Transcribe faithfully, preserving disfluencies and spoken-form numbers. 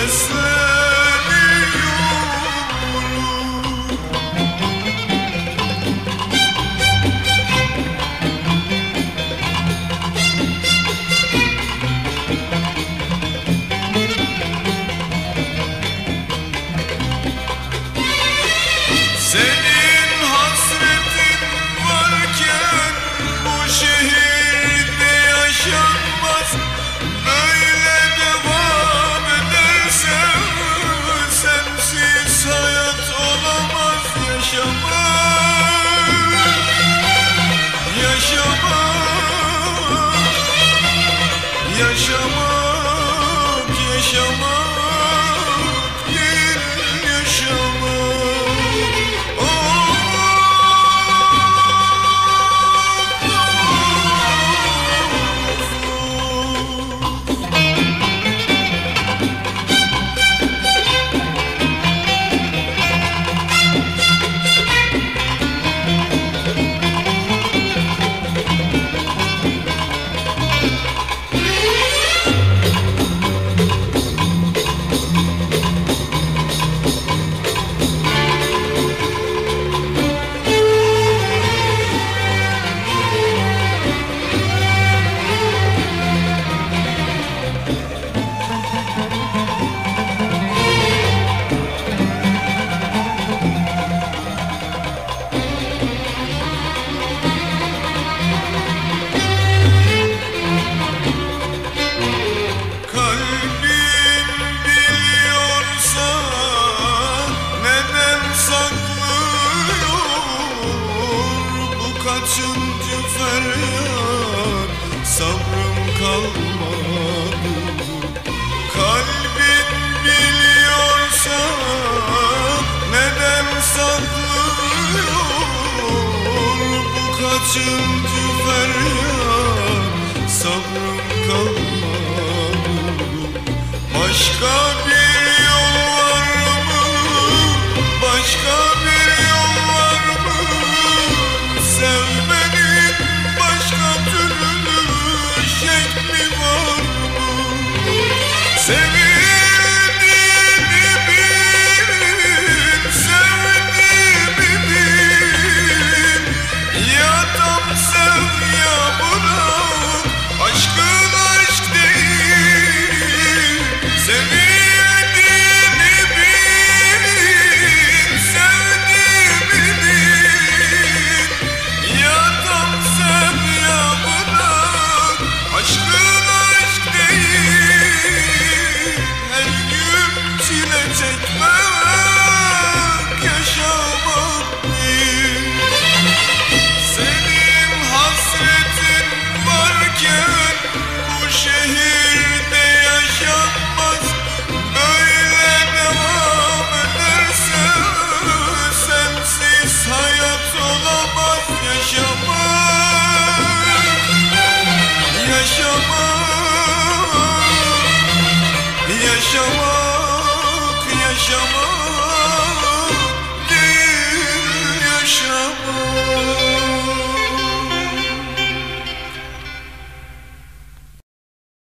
Senin hasretin varken bu şehirde yaşanmaz. Böyle devam ederse sensiz hayat olamaz. Yaşamak, yaşamak, yaşamak, yaşamak değil yaşamak. Kaçıncı feryat, sabrım kalmadı. Kalbin biliyorsa neden saklıyor? Bu kaçıncı feryat, sabrım kalmadı. Başka bir yol var mı? Başka bir yol var mı? Sevmenin başka türlü şekli var mı? Sevildiğini bil, sevdiğimi bil. Ya tam sev ya bırak, aşkın aşk değil. Sevildiğini bil, sevdiğimi bil. Ya tam sev ya bırak, aşkın aşk değil. Her gün çile çekmek yaşamak değil. Senin hasretin varken bu şehirde yaşanmaz. Böyle devam ederse sensiz hayat olamaz. Yaşamak, yaşamak, yaşamak, yaşamak değil yaşamak.